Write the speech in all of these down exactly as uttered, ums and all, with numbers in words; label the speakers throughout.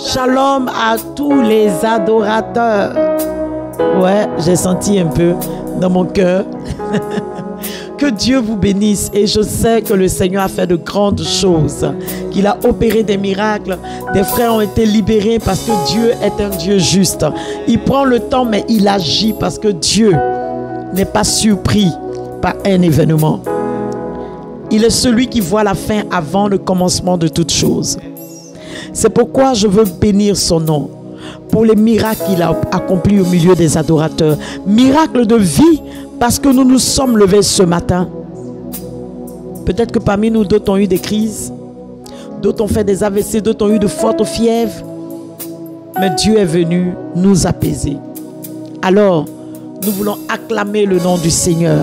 Speaker 1: Shalom à tous les adorateurs. Ouais, j'ai senti un peu dans mon cœur. Que Dieu vous bénisse. Et je sais que le Seigneur a fait de grandes choses. Qu'il a opéré des miracles. Des frères ont été libérés parce que Dieu est un Dieu juste. Il prend le temps, mais il agit parce que Dieu n'est pas surpris par un événement. Il est celui qui voit la fin avant le commencement de toutes choses. C'est pourquoi je veux bénir son nom pour les miracles qu'il a accomplis au milieu des adorateurs. Miracles de vie, parce que nous nous sommes levés ce matin. Peut-être que parmi nous, d'autres ont eu des crises, d'autres ont fait des A V C, d'autres ont eu de fortes fièvres. Mais Dieu est venu nous apaiser. Alors, nous voulons acclamer le nom du Seigneur.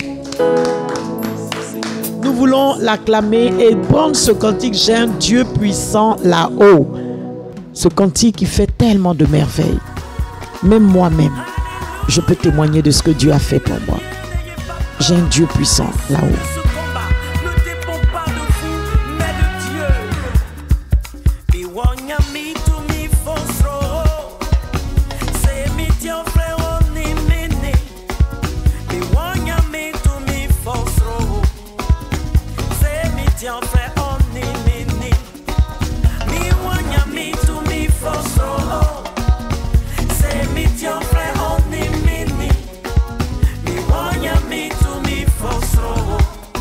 Speaker 1: Nous voulons l'acclamer et prendre ce cantique. J'ai un Dieu puissant là-haut. Ce cantique qui fait tellement de merveilles. Même moi-même, je peux témoigner de ce que Dieu a fait pour moi. J'ai un Dieu puissant là-haut.
Speaker 2: Me want ya me to me for so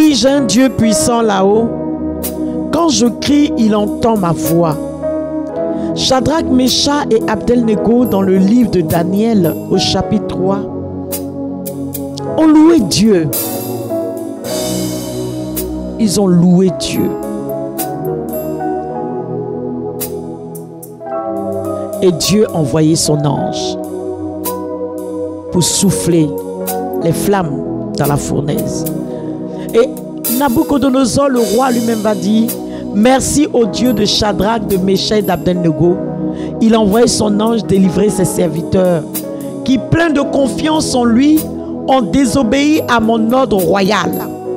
Speaker 1: Oui, j'ai un Dieu puissant là-haut. Quand je crie, il entend ma voix. Shadrach, Meshach et Abednego dans le livre de Daniel au chapitre trois ont loué Dieu. Ils ont loué Dieu. Et Dieu a envoyé son ange pour souffler les flammes dans la fournaise. Et Nabucodonosor, le roi lui-même, va dire: merci au Dieu de Shadrach, de Meshach et d'Abednego. Il a envoyé son ange délivrer ses serviteurs qui, pleins de confiance en lui, ont désobéi à mon ordre royal.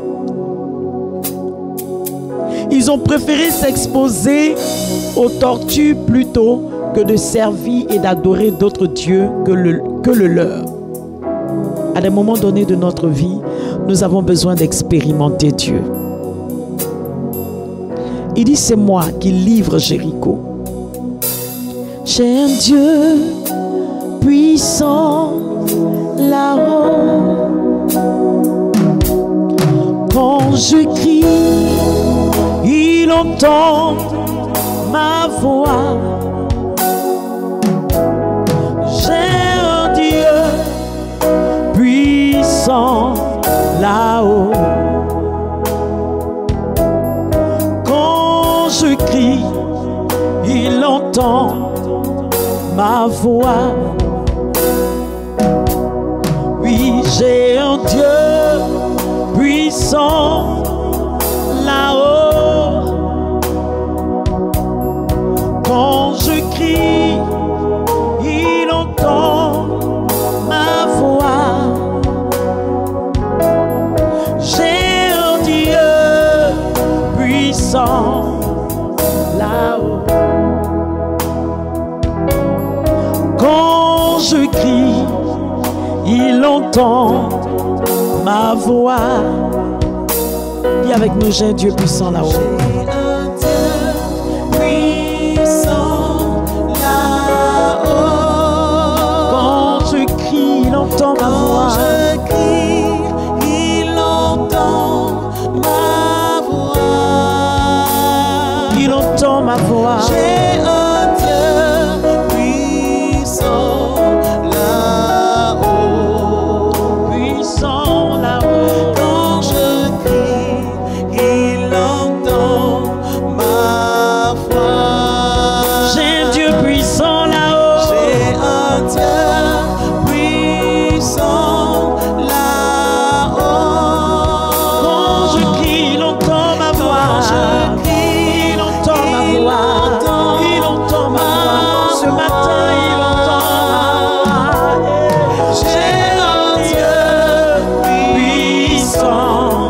Speaker 1: Ils ont préféré s'exposer aux tortures plutôt que de servir et d'adorer d'autres dieux que le, que le leur. À des moments donnés de notre vie, nous avons besoin d'expérimenter Dieu. Il dit: c'est moi qui livre Jéricho. J'ai un Dieu puissant là-haut. Quand je crie, il entend ma voix. J'ai un Dieu puissant là-haut. Quand je crie, il entend ma voix. Oui, j'ai un Dieu puissant là-haut. Quand je crie, il entend ma voix. J'ai un Dieu puissant là-haut. Quand je crie, il entend ma voix. Dis avec nous: j'ai un Dieu puissant là-haut.
Speaker 2: J'ai un Dieu puissant là-haut.
Speaker 1: Quand je crie, il entend ma voix.
Speaker 2: Quand je crie, il entend ma voix.
Speaker 1: Il entend ma voix.
Speaker 2: J'ai un Dieu puissant là-haut.
Speaker 1: Puissant là-haut.
Speaker 2: Quand je crie, il entend ma voix.
Speaker 1: J'ai un Dieu puissant là-haut.
Speaker 2: J'ai un Dieu puissant là-haut.
Speaker 1: Quand je crie, il entend ma voix.
Speaker 2: Quand je crie,
Speaker 1: Il entend ma
Speaker 2: il
Speaker 1: voix.
Speaker 2: entend
Speaker 1: Il entend ma voix. Ce matin, il entend ma voix.
Speaker 2: J'ai un Dieu
Speaker 1: puissant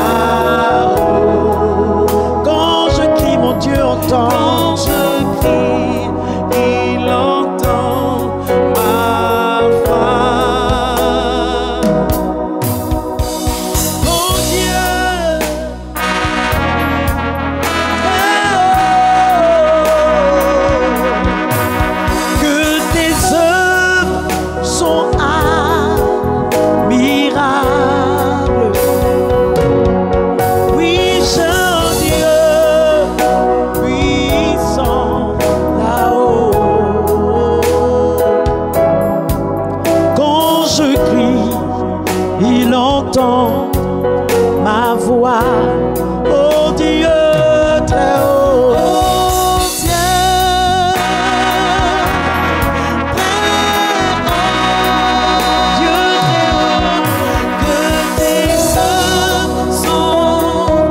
Speaker 1: là-haut. Quand je crie, mon Dieu entend.
Speaker 2: Quand je crie, il entend ma voix.
Speaker 1: Mon Dieu. Que tes œuvres sont admirables. Oui, j'ai un Dieu puissant là-haut. Quand je crie, il entend ma voix. Oh Dieu très haut.
Speaker 2: Oh Dieu,
Speaker 1: Dieu très haut.
Speaker 2: que tes œuvres sont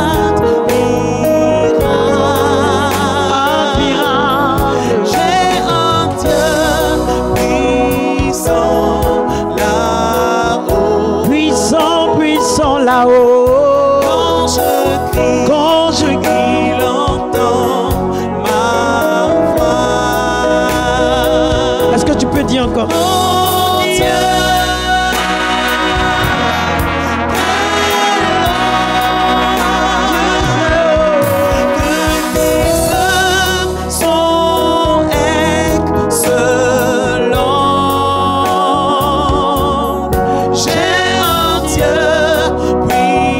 Speaker 2: admirables. J'ai un Dieu puissant là-haut.
Speaker 1: Puissant, puissant là-haut.
Speaker 2: Quand je crie,
Speaker 1: Quand je crie,
Speaker 2: il entend ma voix.
Speaker 1: est-ce que tu peux dire encore?
Speaker 2: Oh Dieu, que tes œuvres sont excellentes. J'ai un Dieu puissant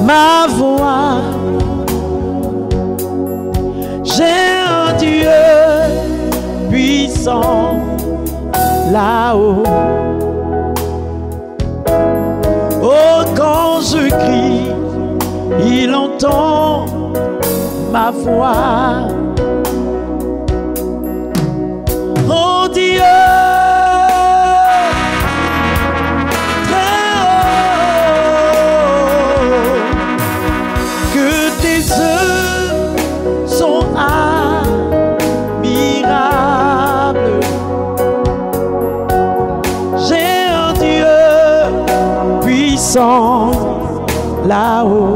Speaker 1: ma voix. J'ai un Dieu puissant là-haut. Oh, quand je crie, il entend ma voix. Oh Dieu, très haut, que tes œuvres sont admirables. J'ai un Dieu puissant là-haut.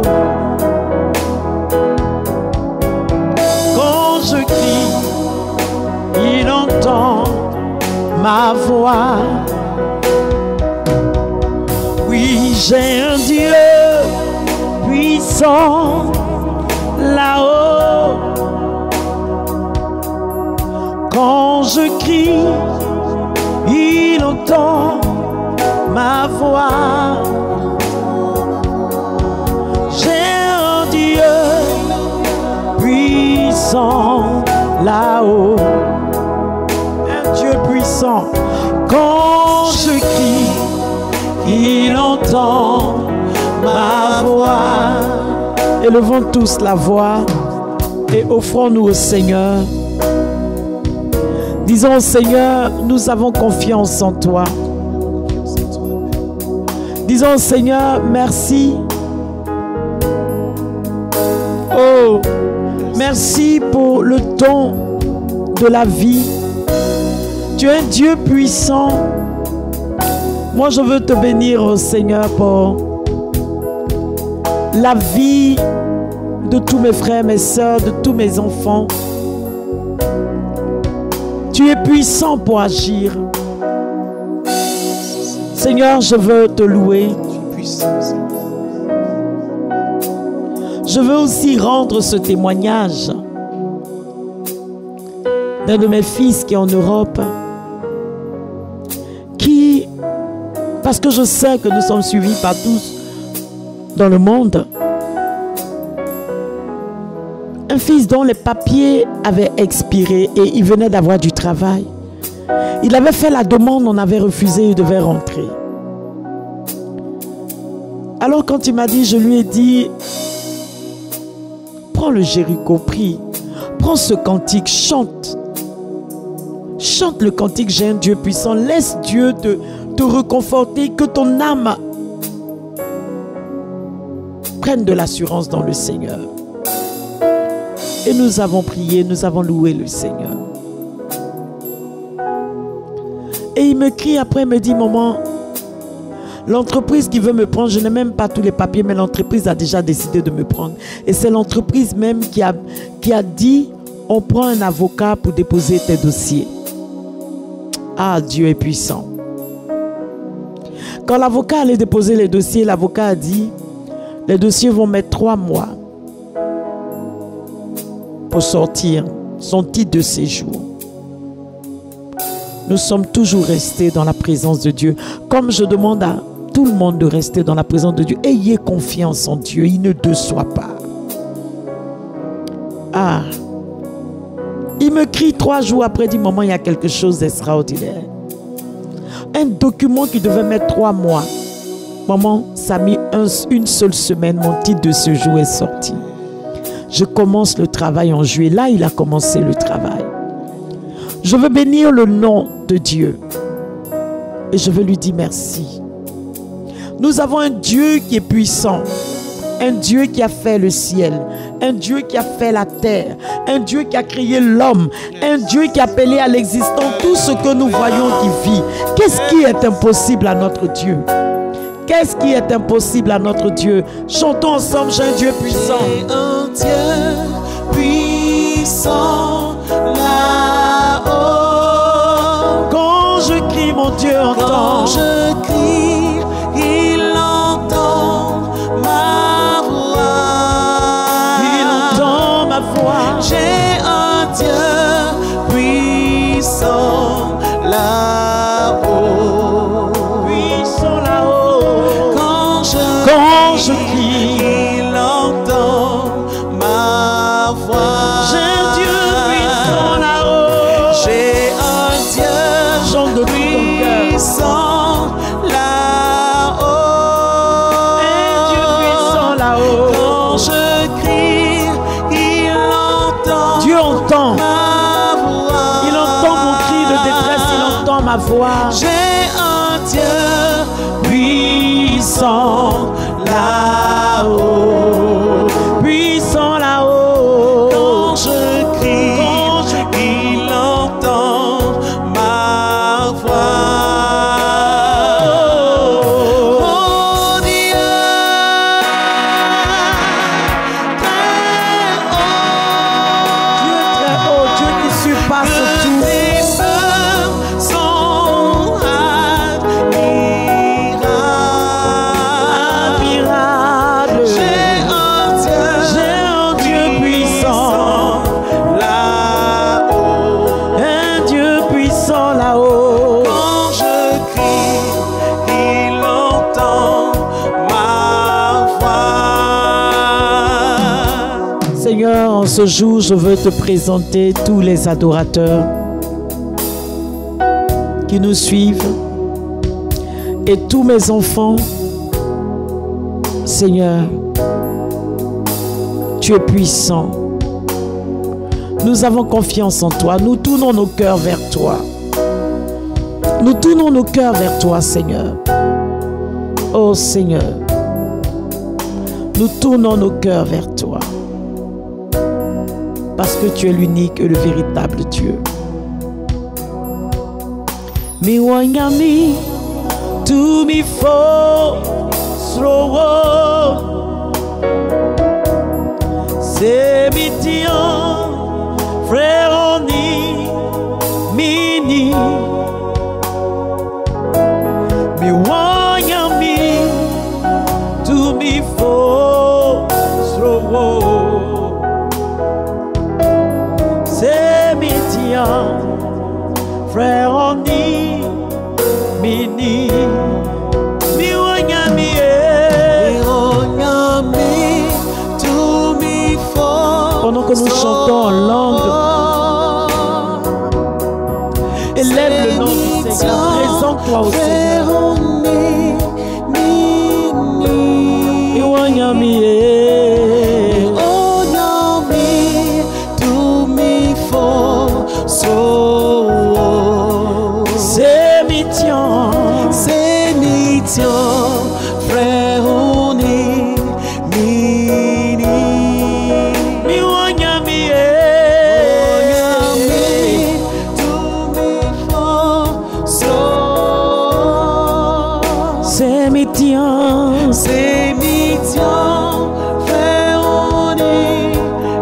Speaker 1: Quand je crie, il entend ma voix. Oui, j'ai un Dieu puissant là-haut. Quand je crie, il entend ma voix. J'ai un Dieu puissant là-haut. Un Dieu puissant. Quand je crie, il entend ma voix. Élevons tous la voix et offrons-nous au Seigneur. Disons au Seigneur, nous avons confiance en toi. Disons au Seigneur, merci. Oh, merci pour le don de la vie. Tu es un Dieu puissant. Moi, je veux te bénir, oh Seigneur, pour la vie de tous mes frères, mes soeurs, de tous mes enfants. Tu es puissant pour agir. Seigneur, je veux te louer. Je veux aussi rendre ce témoignage d'un de mes fils qui est en Europe, qui, parce que je sais que nous sommes suivis par tous dans le monde, un fils dont les papiers avaient expiré et il venait d'avoir du travail. Il avait fait la demande, on avait refusé, il devait rentrer. Alors quand il m'a dit, je lui ai dit, prends le Jéricho, prie, prends ce cantique, chante. Chante le cantique, j'ai un Dieu puissant. Laisse Dieu te, te réconforter, que ton âme prenne de l'assurance dans le Seigneur. Et nous avons prié, nous avons loué le Seigneur. Et il me crie après, il me dit, maman, l'entreprise qui veut me prendre, je n'ai même pas tous les papiers, mais l'entreprise a déjà décidé de me prendre. Et c'est l'entreprise même qui a, qui a dit, on prend un avocat pour déposer tes dossiers. Ah, Dieu est puissant. Quand l'avocat allait déposer les dossiers, l'avocat a dit, les dossiers vont mettre trois mois pour sortir son titre de séjour. Nous sommes toujours restés dans la présence de Dieu. Comme je demande à tout le monde de rester dans la présence de Dieu. Ayez confiance en Dieu, il ne déçoit pas. Ah, il me crie trois jours après, dit, maman, il y a quelque chose d'extraordinaire. Un document qui devait mettre trois mois. Maman, ça a mis un, une seule semaine, mon titre de séjour est sorti. Je commence le travail en juillet. Là, il a commencé le travail. Je veux bénir le nom de Dieu. Et je veux lui dire merci. Nous avons un Dieu qui est puissant. Un Dieu qui a fait le ciel. Un Dieu qui a fait la terre. Un Dieu qui a créé l'homme. Un Dieu qui a appelé à l'existence tout ce que nous voyons qui vit. Qu'est-ce qui est impossible à notre Dieu? Qu'est-ce qui est impossible à notre Dieu? Chantons ensemble, j'ai un Dieu puissant.
Speaker 2: J'ai un Dieu puissant là-haut.
Speaker 1: Quand je crie, mon Dieu entend.
Speaker 2: Quand je crie, il entend ma voix.
Speaker 1: Il entend ma voix.
Speaker 2: J'ai un Dieu puissant là-haut.
Speaker 1: Puissant là-haut.
Speaker 2: Quand je
Speaker 1: Quand je crie,
Speaker 2: crie, il
Speaker 1: ma voix.
Speaker 2: J'ai un Dieu puissant là-haut.
Speaker 1: Puissant là-haut.
Speaker 2: Quand je crie,
Speaker 1: Quand je
Speaker 2: il entend ma voix. Oh Dieu, très haut.
Speaker 1: Dieu très haut, Dieu qui surpasse tout.
Speaker 2: Tes œuvres sont admirables.
Speaker 1: Admirable.
Speaker 2: J'ai un Dieu,
Speaker 1: J'ai un Dieu puissant.
Speaker 2: là-haut.
Speaker 1: Un Dieu puissant là-haut.
Speaker 2: Quand je crie, il entend ma voix.
Speaker 1: Seigneur, en ce jour, je veux te présenter tous les adorateurs qui nous suivent et tous mes enfants. Seigneur, tu es puissant. Nous avons confiance en toi. Nous tournons nos cœurs vers toi. Nous tournons nos cœurs vers toi, Seigneur. Oh Seigneur, nous tournons nos cœurs vers toi. Parce que tu es l'unique et le véritable Dieu. Mi wanyami tu mi fo slowo c'est mi tian frère oni mini mi wanyami tu mi fo slowo c'est mi tian frère oni mini mi wanyami
Speaker 2: Ironyami, tout mi faut.
Speaker 1: pendant que nous chantons en langue, élève le nom du Seigneur, présente-toi au Seigneur. Mi wanyami
Speaker 2: Ironyami, tout mi faut.
Speaker 1: c'est mi tian
Speaker 2: C'est mi-tian, frère, on est mini.
Speaker 1: mi wanyami
Speaker 2: Oyami, tout mi-fort,
Speaker 1: c'est mi tian
Speaker 2: c'est mi-tian, frère, on est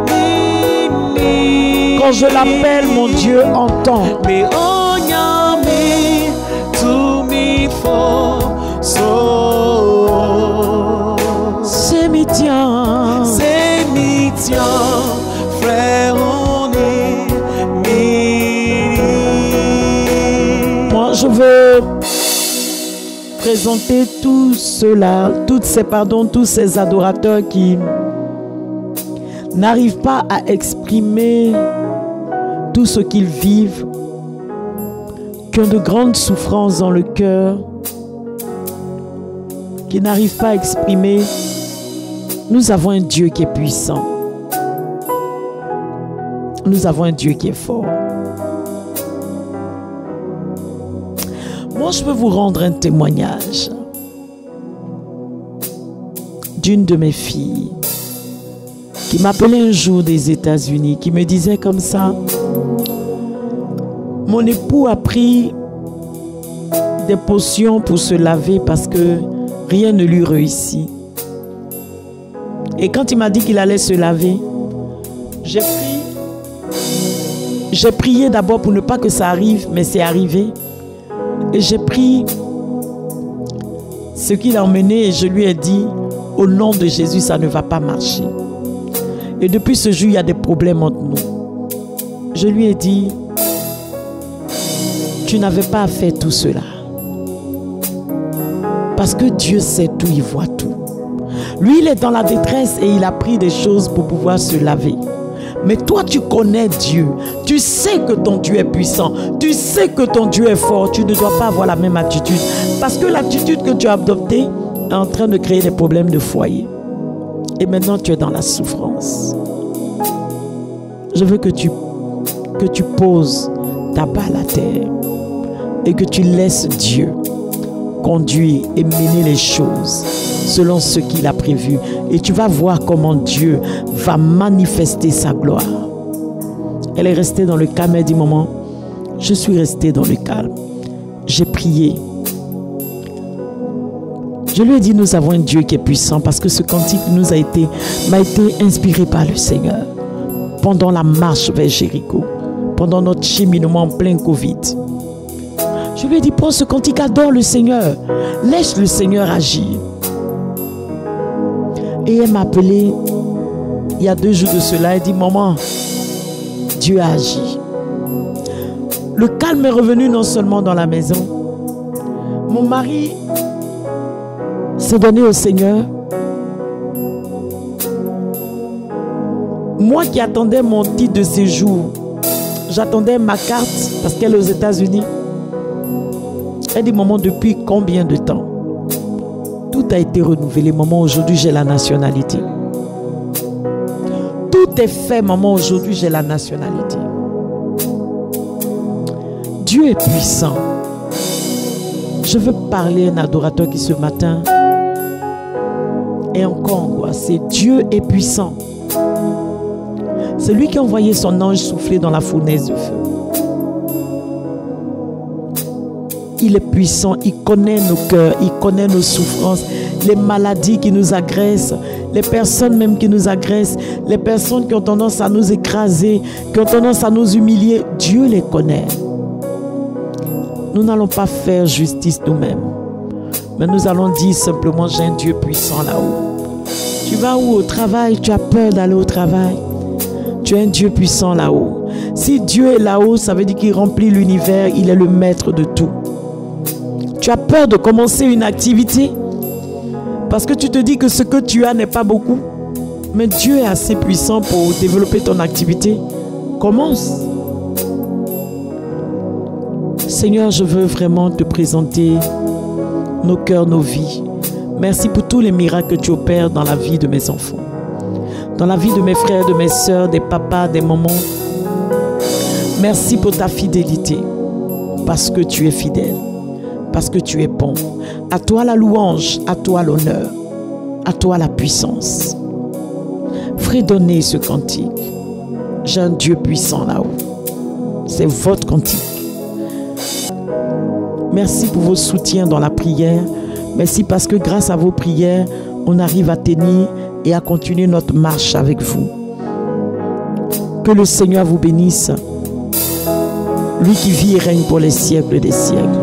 Speaker 2: mini.
Speaker 1: quand je l'appelle mon Dieu entend.
Speaker 2: Mais oyami, tout mi-fort,
Speaker 1: C'est mi tian
Speaker 2: c'est mi-tian, frère, on est mini.
Speaker 1: Moi, je veux présenter tous ceux-là, toutes ces, pardon, tous ces adorateurs qui n'arrivent pas à exprimer tout ce qu'ils vivent, qui ont de grandes souffrances dans le cœur, qui n'arrivent pas à exprimer. Nous avons un Dieu qui est puissant. Nous avons un Dieu qui est fort. Moi, je veux vous rendre un témoignage d'une de mes filles qui m'appelait un jour des États-Unis, qui me disait comme ça: mon époux a pris des potions pour se laver parce que rien ne lui réussit. Et quand il m'a dit qu'il allait se laver, j'ai pris, j'ai prié d'abord pour ne pas que ça arrive, mais c'est arrivé. Et j'ai pris ce qu'il a emmené et je lui ai dit: au nom de Jésus, ça ne va pas marcher. Et depuis ce jour, il y a des problèmes entre nous. Je lui ai dit: tu n'avais pas à faire tout cela. Parce que Dieu sait tout, il voit tout. Lui, il est dans la détresse et il a pris des choses pour pouvoir se laver. Mais toi, tu connais Dieu. Tu sais que ton Dieu est puissant. Tu sais que ton Dieu est fort. Tu ne dois pas avoir la même attitude. Parce que l'attitude que tu as adoptée est en train de créer des problèmes de foyer. Et maintenant, tu es dans la souffrance. Je veux que tu, que tu poses ta balle à terre. et que tu laisses Dieu conduire et mener les choses selon ce qu'il a prévu. Et tu vas voir comment Dieu va manifester sa gloire. Elle est restée dans le calme. Elle dit, maman, je suis restée dans le calme. J'ai prié. Je lui ai dit, nous avons un Dieu qui est puissant parce que ce cantique nous a été, m'a été inspiré par le Seigneur pendant la marche vers Jéricho, pendant notre cheminement en plein Covid. Je lui ai dit, prends ce cantique, adore le Seigneur, laisse le Seigneur agir. Et elle m'a appelé il y a deux jours de cela. Elle dit, maman, Dieu a agi. Le calme est revenu non seulement dans la maison. Mon mari s'est donné au Seigneur. Moi qui attendais mon titre de séjour, j'attendais ma carte parce qu'elle est aux États-Unis. Elle dit, maman, depuis combien de temps? Tout a été renouvelé, maman, aujourd'hui j'ai la nationalité. Tout est fait, maman, aujourd'hui j'ai la nationalité. Dieu est puissant. Je veux parler à un adorateur qui ce matin est encore angoissé. Dieu est puissant. C'est lui qui a envoyé son ange souffler dans la fournaise de feu. Il est puissant, il connaît nos cœurs, il connaît nos souffrances, les maladies qui nous agressent, les personnes même qui nous agressent, les personnes qui ont tendance à nous écraser, qui ont tendance à nous humilier. Dieu les connaît. Nous n'allons pas faire justice nous-mêmes, mais nous allons dire simplement, j'ai un Dieu puissant là-haut. Tu vas où au travail? Tu as peur d'aller au travail? Tu as un Dieu puissant là-haut. Si Dieu est là-haut, ça veut dire qu'il remplit l'univers, il est le maître de tout. Tu as peur de commencer une activité parce que tu te dis que ce que tu as n'est pas beaucoup. Mais Dieu est assez puissant pour développer ton activité. Commence. Seigneur, je veux vraiment te présenter nos cœurs, nos vies. Merci pour tous les miracles que tu opères dans la vie de mes enfants, dans la vie de mes frères, de mes sœurs, des papas, des mamans. Merci pour ta fidélité, parce que tu es fidèle, parce que tu es bon. À toi la louange, à toi l'honneur, à toi la puissance. Fredonnez ce cantique. J'ai un Dieu puissant là-haut. C'est votre cantique. Merci pour vos soutiens dans la prière. Merci parce que grâce à vos prières, on arrive à tenir et à continuer notre marche avec vous. Que le Seigneur vous bénisse. Lui qui vit et règne pour les siècles des siècles.